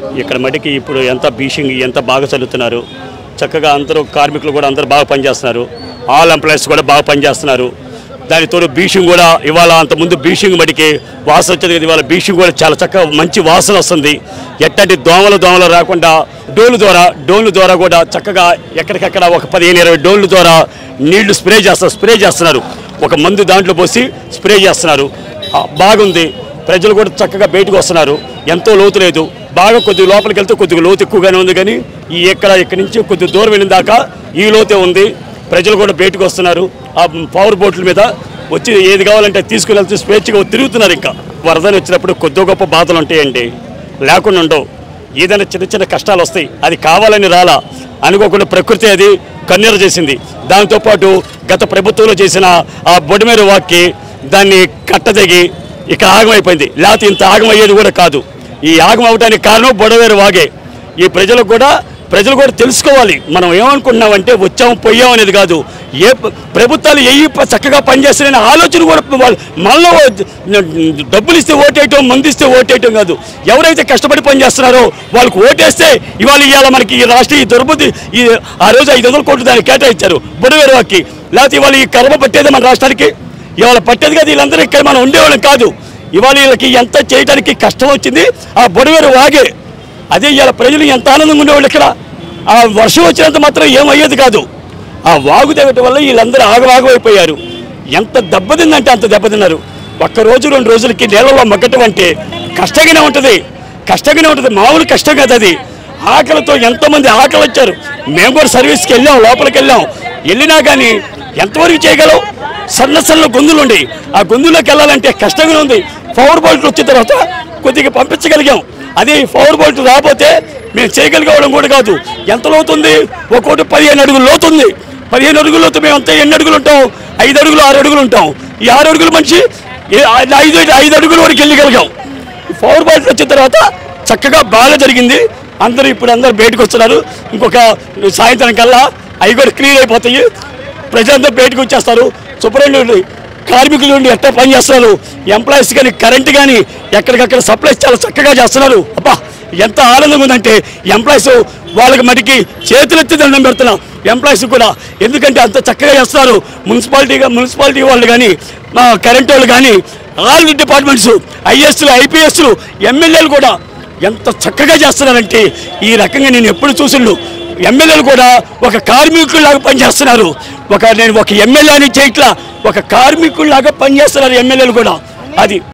ఇక్కడ మటుకి ఇప్పుడు ఎంత బీషింగ్ ఎంత బాగా చల్లుతున్నారు. చక్కగా అందరూ కార్మికులు కూడా అందరూ బాగా పనిచేస్తున్నారు. ఆల్ ఎంప్లాయీస్ కూడా బాగా పనిచేస్తున్నారు. దానితో బీషింగ్ కూడా ఇవాళ అంతకుముందు బీషింగ్ మటుకి వాసన వచ్చేది కదా, ఇవాళ బీషింగ్ కూడా చాలా చక్కగా మంచి వాసన వస్తుంది. ఎట్టంటి దోమలు రాకుండా డోన్ల ద్వారా కూడా చక్కగా ఎక్కడికక్కడ ఒక 15-20 డోన్ల ద్వారా నీళ్లు స్ప్రే చేస్తున్నారు. ఒక మందు దాంట్లో పోసి స్ప్రే చేస్తున్నారు. బాగుంది. ప్రజలు కూడా చక్కగా బయటకు వస్తున్నారు. ఎంతో లోతు లేదు, బాగా కొద్దిగా లోపలికి వెళ్తే కొద్దిగా లోతు ఎక్కువగానే ఉంది. కానీ ఇక్కడి నుంచి కొద్దిగా దూరం వెళ్ళిన దాకా ఈ లోతే ఉంది. ప్రజలు కూడా బయటకు వస్తున్నారు. ఆ పవర్ బోట్ల మీద వచ్చి ఏది కావాలంటే తీసుకుని వెళ్తే స్వేచ్ఛగా తిరుగుతున్నారు. ఇంకా వరదని వచ్చినప్పుడు కొద్ది గొప్ప బాధలు ఉంటాయండి, లేకుండా ఉండవు. ఏదైనా చిన్న కష్టాలు వస్తాయి. అది కావాలని రాలా, అనుకోకుండా ప్రకృతి అది కన్నీరు చేసింది. దాంతోపాటు గత ప్రభుత్వంలో చేసిన ఆ బొడిమేరు వాక్కి దాన్ని కట్టదగి ఇక్కడ ఆగమైపోయింది. లేకపోతే ఇంత ఆగమయ్యేది కూడా కాదు. ఈ ఆగం అవడానికి కారణం బొడవేరు వాగే. ఈ ప్రజలు కూడా తెలుసుకోవాలి. మనం ఏమనుకుంటున్నామంటే వచ్చాము పోయాం అనేది కాదు. ఏ ప్రభుత్వాలు చక్కగా పనిచేస్తారనే ఆలోచన కూడా మనలో డబ్బులు ఇస్తే ఓటేయటం, మంది ఇస్తే ఓటేయటం కాదు. ఎవరైతే కష్టపడి పనిచేస్తున్నారో వాళ్ళకి ఓటేస్తే ఇవాళ మనకి ఈ రాష్ట్ర ఈ దుర్బుద్ధి ఆ రోజు 500 కోట్లు దాన్ని కేటాయించారు బొడవేరు వాక్కి. లేకపోతే ఇవాళ ఈ కర్మ పట్టేదే మన రాష్ట్రానికి, ఇవాళ పట్టేది కాదు. వీళ్ళందరూ ఇక్కడ మనం ఉండేవాళ్ళం కాదు. ఇవాళ వీళ్ళకి ఎంత చేయడానికి కష్టం వచ్చింది ఆ బొడవేరు వాగే. అదే ఇవాళ ప్రజలు ఎంత ఆనందంగా ఉండేవాళ్ళు. ఇక్కడ ఆ వర్షం వచ్చినంత మాత్రం ఏమయ్యేది కాదు. ఆ వాగు తెగటం వల్ల వీళ్ళందరూ ఆగమైపోయారు. ఎంత దెబ్బతిందంటే అంత దెబ్బతిన్నారు. ఒక్కరోజు 2 రోజులకి నేలలో మగ్గటం అంటే కష్టంగానే ఉంటుంది. మామూలు కష్టం కాదు అది. ఆకలితో ఎంతోమంది ఆకలి వచ్చారు. మేము కూడా సర్వీస్కి వెళ్ళాం, లోపలికి వెళ్ళినా కానీ ఎంతవరకు చేయగలం? సన్న గొంతులు ఉండి ఆ గొంతులోకి వెళ్ళాలంటే కష్టంగా ఉంది. పవర్ బోల్ట్లు వచ్చిన తర్వాత కొద్దిగా పంపించగలిగాం. అది పవర్ బోల్ట్ రాకపోతే మేము చేయగలిగవడం కూడా కాదు. ఎంత లోతుంది? ఒక్కోటి 15 అడుగులు లోతుంది. 15 అడుగులు లోతు మేము అంతా ఎన్ని అడుగులు ఉంటాం? 5 అడుగులు 6 అడుగులు ఉంటాం. ఈ 6 అడుగులు మనిషి 5 అడుగుల వరకు వెళ్ళగలిగాం. పవర్ బోల్ట్ వచ్చిన తర్వాత చక్కగా బాగా జరిగింది. ఇప్పుడు అందరూ బయటకు వస్తున్నారు. ఇంకొక సాయంత్రం కల్లా అవి కూడా క్లియర్ అయిపోతాయి. ప్రజలందరూ బయటకు వచ్చేస్తారు. శుభ్రంగా కార్మికుల నుండి ఎట్లా పని చేస్తున్నారు. ఎంప్లాయీస్ కానీ కరెంట్ కానీ ఎక్కడికక్కడ సప్లైస్ చాలా చక్కగా చేస్తున్నారు. అబ్బా ఎంత ఆనందంగా ఉందంటే ఎంప్లాయీస్ వాళ్ళకి మటుకి చేతులెత్తి దండం పెడుతున్నాం ఎంప్లాయీస్ కూడా. ఎందుకంటే అంత చక్కగా చేస్తున్నారు. మున్సిపాలిటీ వాళ్ళు కానీ కరెంట్ వాళ్ళు కానీ ఆల్ డిపార్ట్మెంట్స్ ఐఏఎస్లు ఐపీఎస్లు ఎమ్మెల్యేలు కూడా ఎంత చక్కగా చేస్తున్నారంటే ఈ రకంగా నేను ఎప్పుడు చూసిండు. ఎమ్మెల్యేలు కూడా ఒక కార్మికుల్లాగా పనిచేస్తున్నారు. నేను ఒక ఎమ్మెల్యే అని చేయట్లా, ఒక కార్మికుల్లాగా పనిచేస్తున్నారు ఎమ్మెల్యేలు కూడా. అది